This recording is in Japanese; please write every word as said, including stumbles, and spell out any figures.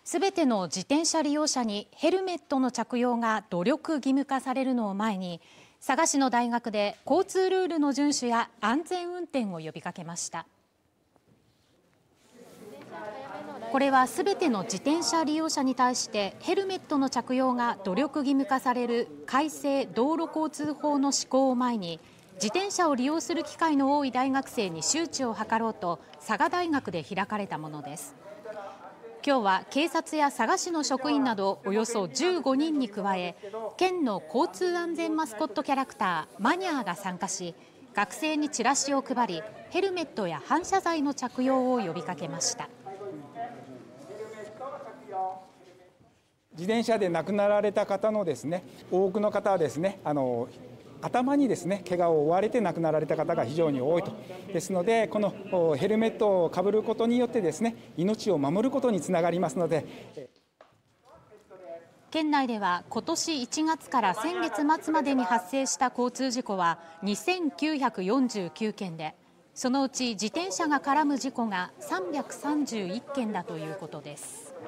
すべての自転車利用者にヘルメットの着用が努力義務化されるのを前に、佐賀市の大学で交通ルールの遵守や安全運転を呼びかけました。これはすべての自転車利用者に対してヘルメットの着用が努力義務化される改正道路交通法の施行を前に、自転車を利用する機会の多い大学生に周知を図ろうと佐賀大学で開かれたものです。今日は警察や佐賀市の職員などおよそじゅうごにんに加え、県の交通安全マスコットキャラクターマニャーが参加し、学生にチラシを配り、ヘルメットや反射材の着用を呼びかけました。 自転車で亡くなられた方のですね、多くの方はですね、あの頭にですね、怪我を負われて亡くなられた方が非常に多いと。ですので、このヘルメットをかぶることによってですね、命を守ることにつながりますので。 県内では今年いちがつから先月末までに発生した交通事故はにせんきゅうひゃくよんじゅうきゅうけんで、そのうち自転車が絡む事故がさんびゃくさんじゅういっけんだということです。